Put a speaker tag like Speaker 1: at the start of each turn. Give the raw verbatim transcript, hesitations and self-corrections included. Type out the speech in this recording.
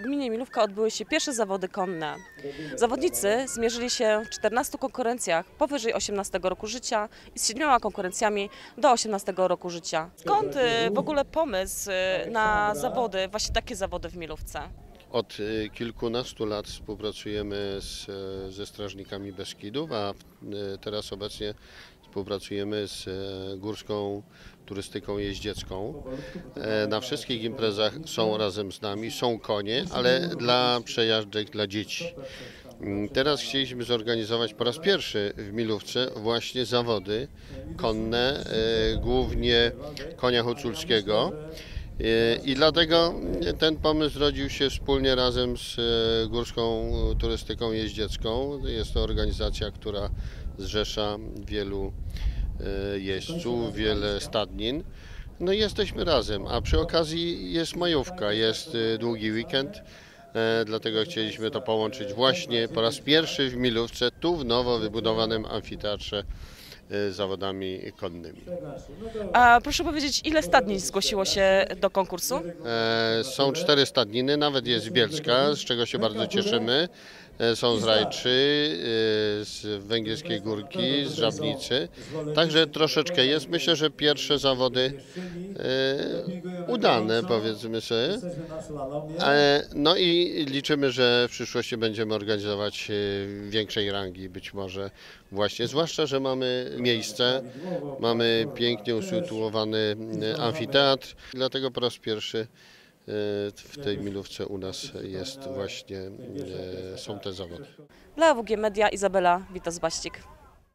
Speaker 1: w gminie Milówka odbyły się pierwsze zawody konne. Zawodnicy zmierzyli się w czternastu konkurencjach powyżej osiemnastego roku życia i z siedmioma konkurencjami do osiemnastego roku życia. Skąd y, w ogóle pomysł y, na zawody, właśnie takie zawody w Milówce?
Speaker 2: Od kilkunastu lat współpracujemy z, ze Strażnikami Beskidów, a teraz obecnie współpracujemy z Górską Turystyką Jeździecką. Na wszystkich imprezach są razem z nami, są konie, ale dla przejażdżek dla dzieci. Teraz chcieliśmy zorganizować po raz pierwszy w Milówce właśnie zawody konne, głównie konia huculskiego. I dlatego ten pomysł zrodził się wspólnie razem z Górską Turystyką Jeździecką. Jest to organizacja, która zrzesza wielu jeźdźców, wiele stadnin. No i jesteśmy razem, a przy okazji jest majówka, jest długi weekend. Dlatego chcieliśmy to połączyć właśnie po raz pierwszy w Milówce, tu w nowo wybudowanym amfiteatrze, z zawodami konnymi.
Speaker 1: A proszę powiedzieć, ile stadnin zgłosiło się do konkursu?
Speaker 2: E, są cztery stadniny, nawet jest Bielska, z czego się bardzo cieszymy. E, są z Rajczy, e, z Węgierskiej Górki, z Żabnicy. Także troszeczkę jest. Myślę, że pierwsze zawody e, udane, powiedzmy sobie. E, no i liczymy, że w przyszłości będziemy organizować w większej rangi być może właśnie, zwłaszcza, że mamy miejsce, mamy pięknie usytuowany amfiteatr, dlatego po raz pierwszy w tej Milówce u nas jest właśnie, są te zawody.
Speaker 1: Dla A W G Media Izabela Witas-Baścik.